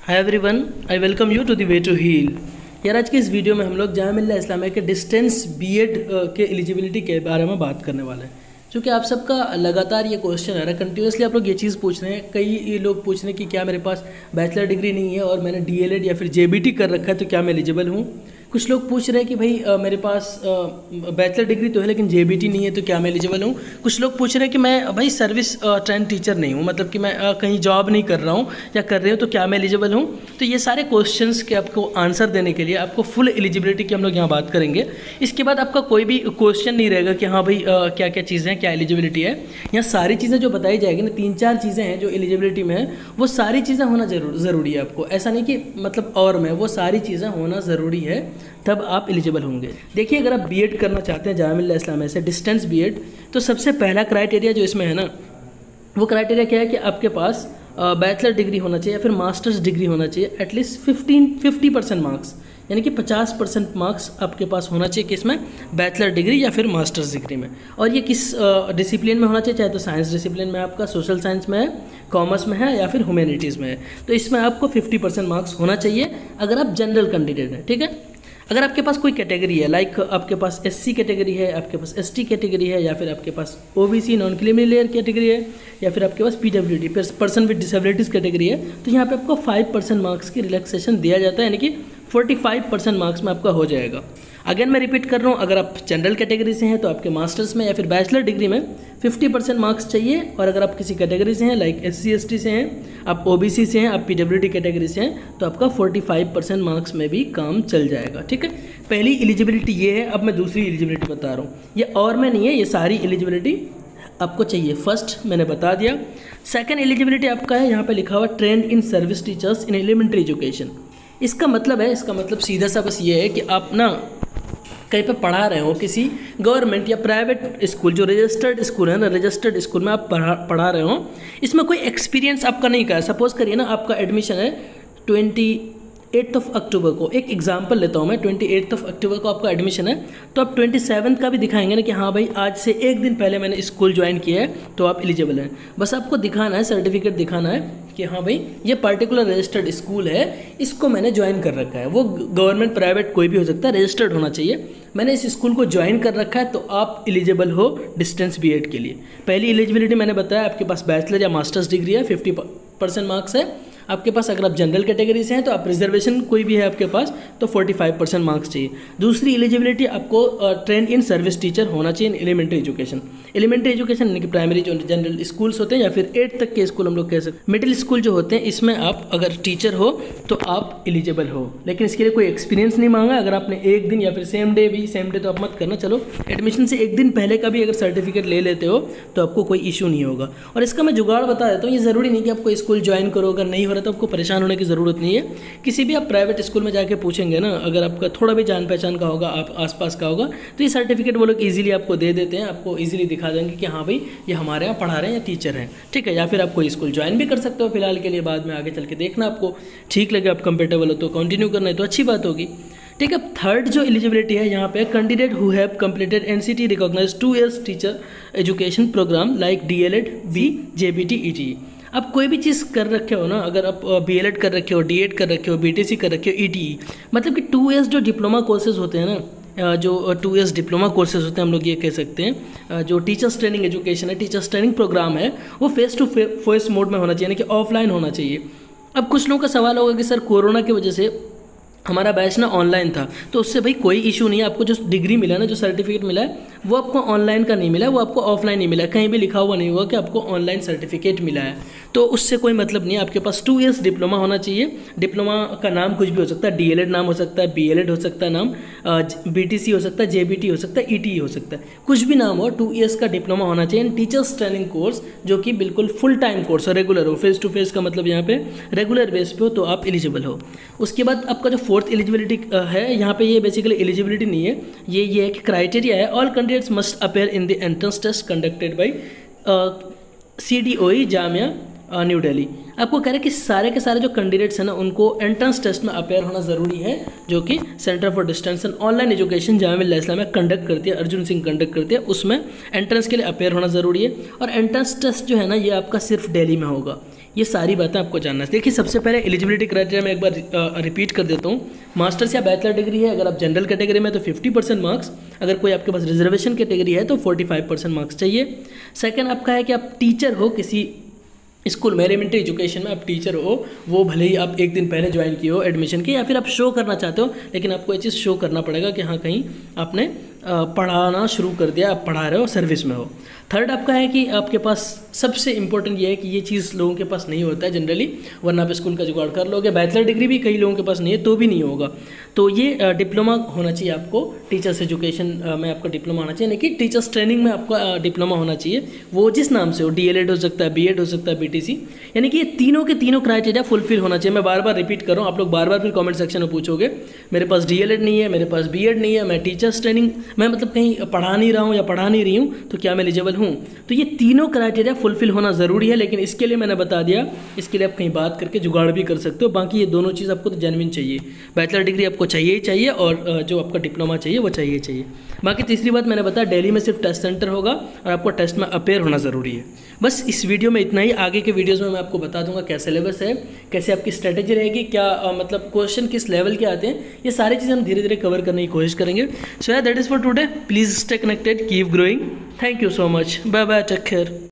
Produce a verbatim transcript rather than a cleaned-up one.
Hi everyone, I welcome you to the way to heal. यार आज के इस वीडियो में हम लोग जामिया मिल्लिया इस्लामिया के डिस्टेंस बीएड के एलिजिबिलिटी के बारे में बात करने वाले हैं। क्योंकि आप सबका लगातार ये क्वेश्चन है ना, कंटिन्यूसली आप लोग ये चीज़ पूछ रहे हैं। कई लोग पूछ रहे हैं कि क्या मेरे पास बैचलर डिग्री नहीं है और मैंने डीएलएड या फिर जेबीटी कर रखा है तो क्या मैं एलिजिबल हूँ। कुछ लोग पूछ रहे हैं कि भाई आ, मेरे पास बैचलर डिग्री तो है लेकिन जेबीटी नहीं है तो क्या मैं एलिजिबल हूँ। कुछ लोग पूछ रहे हैं कि मैं भाई सर्विस ट्रेंड टीचर नहीं हूँ, मतलब कि मैं आ, कहीं जॉब नहीं कर रहा हूँ या कर रही हूँ तो क्या मैं एलिजिबल हूँ। तो ये सारे क्वेश्चंस के आपको आंसर देने के लिए आपको फुल एलिजिबिलिटी की हम लोग यहाँ बात करेंगे। इसके बाद आपका कोई भी क्वेश्चन नहीं रहेगा कि हाँ भाई आ, क्या क्या चीज़ें हैं, क्या एलिजिबिलिटी है। यहाँ सारी चीज़ें जो बताई जाएगी ना, तीन चार चीज़ें हैं जो एलिजिबिलिटी में है, वो सारी चीज़ें होना जरूर ज़रूरी है आपको। ऐसा नहीं कि मतलब और में, वो सारी चीज़ें होना ज़रूरी है तब आप एलिजिबल होंगे। देखिए, अगर आप बीएड करना चाहते हैं जामिया मिल्लिया इस्लामिया से डिस्टेंस बीएड, तो सबसे पहला क्राइटेरिया जो इसमें है ना, वो क्राइटेरिया क्या है कि आपके पास बैचलर डिग्री होना चाहिए या फिर मास्टर्स डिग्री होना चाहिए। At least fifteen fifty percent marks, यानी कि पचास परसेंट मार्क्स आपके पास होना चाहिए कि इसमें बैचलर डिग्री या फिर मास्टर्स डिग्री में। और ये किस डिसिप्लिन में होना चाहिए, चाहे तो साइंस डिसिप्लिन में, आपका सोशल साइंस में है, कॉमर्स में है या फिर ह्यूमैनिटीज़ में है। तो इसमें आपको फिफ्टी परसेंट मार्क्स होना चाहिए अगर आप जनरल कैंडिडेट हैं। ठीक है। अगर आपके पास कोई कैटेगरी है, लाइक आपके पास एससी कैटेगरी है, आपके पास एसटी कैटेगरी है, या फिर आपके पास OBC non creamy layer category है, या फिर आपके पास PWD person with disabilities category है, तो यहाँ पे आपको फाइव परसेंट मार्क्स की रिलैक्सेशन दिया जाता है, यानी कि फोर्टी फाइव परसेंट मार्क्स में आपका हो जाएगा। अगेन मैं रिपीट कर रहा हूँ, अगर आप जनरल कैटेगरी से हैं तो आपके मास्टर्स में या फिर बैचलर डिग्री में फिफ्टी परसेंट मार्क्स चाहिए। और अगर आप किसी कैटेगरी से हैं, like S C S T से हैं, आप ओबीसी से हैं, आप पीडब्ल्यूडी कैटेगरी से हैं, तो आपका फोर्टी फाइव परसेंट मार्क्स में भी काम चल जाएगा। ठीक है, पहली एलिजिबिलिटी ये है। अब मैं दूसरी एलिजिबिलिटी बता रहा हूँ, ये और में नहीं है, ये सारी एलिजिबिलिटी आपको चाहिए। फर्स्ट मैंने बता दिया। सेकेंड एलिजिबिलिटी आपका है, यहाँ पर लिखा हुआ trained in service teachers in elementary education. इसका मतलब है, इसका मतलब सीधा सा बस ये है कि आप ना कहीं पे पढ़ा रहे हो, किसी गवर्नमेंट या प्राइवेट स्कूल, जो रजिस्टर्ड स्कूल है ना, रजिस्टर्ड स्कूल में आप पढ़ा पढ़ा रहे हो, इसमें कोई एक्सपीरियंस आपका नहीं का है। सपोज करिए ना, आपका एडमिशन है ट्वेंटी एट्थ ऑफ अक्टूबर को, एक एग्जांपल लेता हूँ मैं, ट्वेंटी एट्थ ऑफ अक्टूबर को आपका एडमिशन है, तो आप ट्वेंटी सेवन्थ का भी दिखाएंगे ना कि हाँ भाई आज से एक दिन पहले मैंने स्कूल ज्वाइन किया है, तो आप एलिजिबल हैं। बस आपको दिखाना है, सर्टिफिकेट दिखाना है कि हाँ भाई ये पर्टिकुलर रजिस्टर्ड स्कूल है, इसको मैंने ज्वाइन कर रखा है। वो गवर्नमेंट प्राइवेट कोई भी हो सकता है, रजिस्टर्ड होना चाहिए। मैंने इस स्कूल को ज्वाइन कर रखा है, तो आप एलिजिबल हो डिस्टेंस बीएड के लिए। पहली एलिजिबिलिटी मैंने बताया, आपके पास बैचलर या मास्टर्स डिग्री है, फिफ्टी परसेंट मार्क्स है आपके पास। अगर आप जनरल कैटेगरी से हैं तो आप रिजर्वेशन कोई भी है आपके पास, तो फोर्टी फाइव परसेंट मार्क्स चाहिए। दूसरी एलिजिबिलिटी, आपको ट्रेंड इन सर्विस टीचर होना चाहिए in elementary education. Elementary education यानी कि प्राइमरी जो जनरल स्कूल्स होते हैं या फिर एट तक के स्कूल हम लोग कह सकते हैं, मिडिल स्कूल जो होते हैं, इसमें आप अगर टीचर हो तो आप एलिजिबल हो। लेकिन इसके लिए कोई एक्सपीरियंस नहीं मांगा। अगर आपने एक दिन या फिर सेम डे भी, सेम डे तो आप मत करना, चलो एडमिशन से एक दिन पहले का भी अगर सर्टिफिकेट ले लेते हो तो आपको कोई इशू नहीं होगा। और इसका मैं जुगाड़ बता देता हूँ, ये ज़रूरी नहीं कि आपको स्कूल ज्वाइन करो, अगर नहीं हो रहा तो आपको परेशान होने की ज़रूरत नहीं है। किसी भी आप प्राइवेट स्कूल में जाके पूछेंगे ना, अगर आपका थोड़ा भी जान पहचान का होगा, आप आसपास का होगा, तो ये सर्टिफिकेट वो लोग इजीली आपको दे देते हैं, आपको इजीली दिखा देंगे कि हाँ भाई ये हमारे यहाँ पढ़ा रहे हैं या टीचर हैं। ठीक है, या फिर आप कोई स्कूल ज्वाइन भी कर सकते हो फिलहाल के लिए, बाद में आगे चल के देखना, आपको ठीक लगे, आप कंफर्टेबल हो तो कंटिन्यू करना है तो अच्छी बात होगी। ठीक है, थर्ड जो एलिजिबिलिटी है यहाँ पे, candidate who have completed NCT recognized two years teacher education program like DElEd, B, JBT, ETE. आप कोई भी चीज़ कर रखे हो ना, अगर आप बीएलएड कर रखे हो, डीएड कर रखे हो, बीटीसी कर रखे हो, ईटीई, मतलब कि टू इयर्स जो डिप्लोमा कोर्सेज होते हैं ना, जो टू इयर्स डिप्लोमा कोर्सेज होते हैं, हम लोग ये कह सकते हैं, जो टीचर्स ट्रेनिंग एजुकेशन है, टीचर्स ट्रेनिंग प्रोग्राम है, वो फेस टू फेस मोड में होना चाहिए, यानी कि ऑफलाइन होना चाहिए। अब कुछ लोगों का सवाल होगा कि सर कोरोना की वजह से हमारा बैच ना ऑनलाइन था, तो उससे भाई कोई इशू नहीं है। आपको जो डिग्री मिला ना, जो सर्टिफिकेट मिला है, वो आपको ऑनलाइन का नहीं मिला है, वो आपको ऑफलाइन ही मिला है। कहीं भी लिखा हुआ नहीं हुआ कि आपको ऑनलाइन सर्टिफिकेट मिला है, तो उससे कोई मतलब नहीं है। आपके पास टू इयर्स डिप्लोमा होना चाहिए। डिप्लोमा का नाम कुछ भी हो सकता है, डीएलएड नाम हो सकता है, बीएलएड हो सकता है नाम, बीटीसी हो सकता है, जेबीटी हो सकता है, ईटीई हो सकता है, कुछ भी नाम हो, टू इयर्स का डिप्लोमा होना चाहिए। टीचर्स ट्रेनिंग कोर्स जो कि बिल्कुल फुल टाइम कोर्स हो, रेगुलर हो, फेस टू फेस का मतलब यहाँ पे रेगुलर बेस पे हो, तो आप एलिजिबल हो। उसके बाद आपका जो फोर्थ एलिजिबिलिटी है, यहाँ पे ये बेसिकली एलिजिबिलिटी नहीं है, ये ये एक क्राइटेरिया है। All candidates must appear in the entrance test conducted by CDOE Jamia new Delhi. आपको कह रहे हैं कि सारे के सारे जो कैंडिडेट्स हैं ना उनको एंट्रेंस टेस्ट में अपेयर होना ज़रूरी है, जो कि centre for distance and online education Jamia Millia Islamia conduct करती है, अर्जुन सिंह कंडक्ट करती है, उसमें एंट्रेंस के लिए अपेयर होना ज़रूरी है। और एंट्रेंस टेस्ट जो है ना ये आपका सिर्फ दिल्ली में होगा। ये सारी बातें आपको जानना है। देखिए सबसे पहले एलिजिबिलिटी क्राइटेरिया में एक बार रिपीट कर देता हूँ। मास्टर्स या बैचलर डिग्री है, अगर आप जनरल कैटेगरी में तो फिफ्टी परसेंट मार्क्स, अगर कोई आपके पास रिजर्वेशन कैटेगरी है तो फोर्टी फाइव परसेंट मार्क्स चाहिए। सेकंड आपका है कि आप टीचर हो किसी स्कूल में, एलिमेंट्री एजुकेशन में आप टीचर हो, वो भले ही आप एक दिन पहले ज्वाइन किए हो एडमिशन की, या फिर आप शो करना चाहते हो, लेकिन आपको ये चीज़ शो करना पड़ेगा कि हाँ कहीं आपने पढ़ाना शुरू कर दिया, आप पढ़ा रहे हो, सर्विस में हो। थर्ड आपका है कि आपके पास सबसे इंपॉर्टेंट ये है कि ये चीज़ लोगों के पास नहीं होता है जनरली, वरना आप स्कूल का जुगाड़ कर लोगे। बैचलर डिग्री भी कई लोगों के पास नहीं है तो भी नहीं होगा। तो ये डिप्लोमा होना चाहिए आपको, टीचर्स एजुकेशन में आपका डिप्लोमा होना चाहिए, नहीं कि टीचर्स ट्रेनिंग में आपका डिप्लोमा होना चाहिए, वो जिस नाम से हो, डी एल एड हो सकता है, बी एड हो सकता है, बी टी सी, यानी कि ये तीनों के तीनों क्राइटेरिया फुलफिल होना चाहिए। मैं बार बार रिपीट कर रहा हूँ, आप लोग बार बार फिर कमेंट सेक्शन में पूछोगे मेरे पास डी एल एड नहीं है, मेरे पास बी एड नहीं है, मैं टीचर्स ट्रेनिंग मैं मतलब कहीं पढ़ा नहीं रहा हूँ या पढ़ा नहीं रही हूँ, तो क्या मैं एलिजिबल हूँ? तो ये तीनों क्राइटेरिया फुलफिल होना ज़रूरी है, लेकिन इसके लिए मैंने बता दिया, इसके लिए आप कहीं बात करके जुगाड़ भी कर सकते हो। बाकी ये दोनों चीज़ आपको तो जेन्युइन चाहिए, बैचलर डिग्री आपको चाहिए ही चाहिए और जो आपका डिप्लोमा चाहिए वो चाहिए ही चाहिए। बाकी तीसरी बात मैंने बताया, दिल्ली में सिर्फ टेस्ट सेंटर होगा और आपको टेस्ट में अपेयर होना ज़रूरी है। बस इस वीडियो में इतना ही। आगे के वीडियोज़ में मैं आपको बता दूंगा क्या सिलेबस है, कैसे आपकी स्ट्रेटेजी रहेगी, क्या आ, मतलब क्वेश्चन किस लेवल के आते हैं, ये सारी चीज़ें हम धीरे धीरे कवर करने की कोशिश करेंगे। So that is for today, please stay connected, keep growing, thank you so much, bye bye, take care.